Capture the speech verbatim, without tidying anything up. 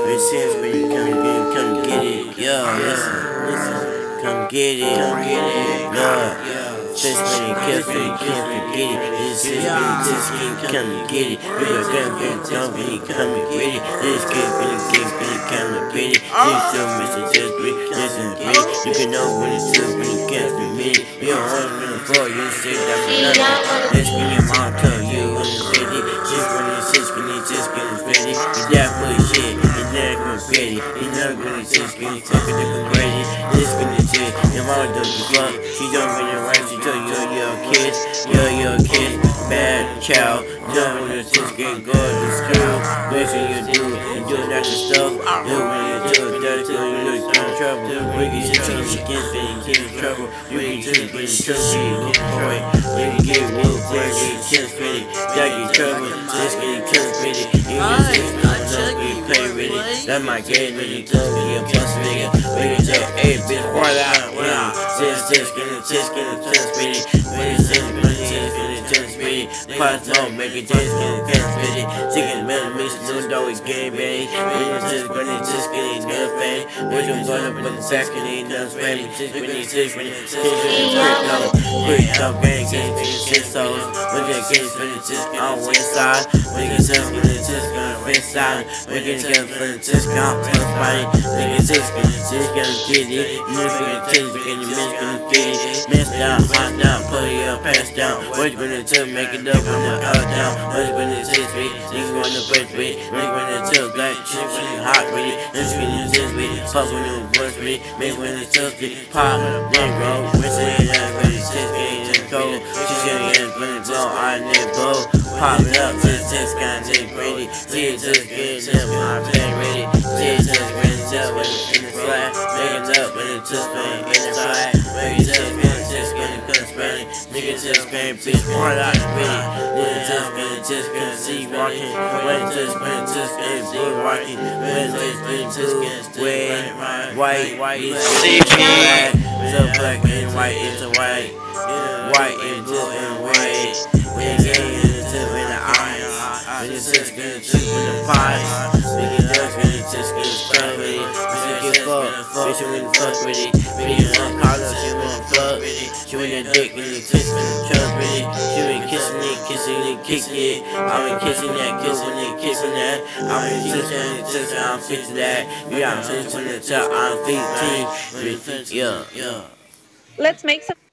It says when you come get it, come get it. Yo, listen, listen. Come get it, come get it. Yo, just when you kill for you can't forget it. This is when you just keep come get it. You got come get it, come when you come and get it. This kid when you get when you come and get it. This so Mister Just be listen get it. You can know when it's true when you can't admit it. You don't want to the floor, you say that for nothing. This when your mom tell you when it's ready. Just when it's just when it's just when it's ready. You that bullshit, you never gonna get it. You never gonna just get it, take it to ready. This when it's just your mama don't give fuck. She don't really right, she tell you you're a kid. You're your kid, bad child. Don't when it's just get go to school. That's what you do, and do that stuff. Do when you do it, that's when you look in trouble. We can just change against it and get in trouble. You can just get in trouble, you get boy. You can get real quick, get just ready. That get trouble, just get just ready. You can just get play with it. That might get ready to be a plus nigga. We can say, hey, bitch, what out? Wow, just, just get it, just get it, just ready. When it's just, when it's just, when it's just ready. Parts on, make it just get it, just ready. Chicken, metal, mix, new dough is game, baby. When it's just, when it's just get it, good thing. When you're gonna put the sack in it, done spray it. Just when it's just, when it's just, quick, no, quick, no, bang, get it, just so. When it's just, when it's just on one side. When it's just, when it's just gonna fit side. When it's just, when it's just gonna fit spine. When it's just, when it's just gonna get it. You know, when it's just, when it's just gonna get it. Mess down, hot down, put it up, pass down. Wait when it's just, make it up when the out down. Wait when it's just, wait, niggas want to break with it. Wait when it's just, black shit, when it's hot with it. This when it's just, with it. Pop when it's brush with it. Make when it's just, with it. Pop, then roll. When it's just, when it's just, when it's cold. She's gonna get when it's blow, I need blow. Pop it up, just, just kinda just ready. She just get up, I'm playing ready. She just when it's just, when it's in the slide. Make it up when it's just, when it's in the slide. Make it just, when it's just, when it's gonna spread it. Niggas just can't bitch, pour it out with it. Niggas just, when it's just gonna see walking. When it's just, when it's just gonna see walking. When it's just, when it's just gonna stay white, white, see black. So black and white is a white. White and blue and white. When it's just in the eyes. When it's just gonna shoot with the pies. When it's just gonna just get stuck with it. When you get fucked, bitch, you wouldn't fuck with it. When you uncalled up, she wouldn't fuck with it. She wouldn't dick when you kiss when you trust with it. She been kissing it, kissing it, kick it. I've been kissing that, kissing it, kissing that. I've been kissing it, kissing, I'm fixing that. You got me when the top, I'm fifteen. Yeah, yeah. Let's make some.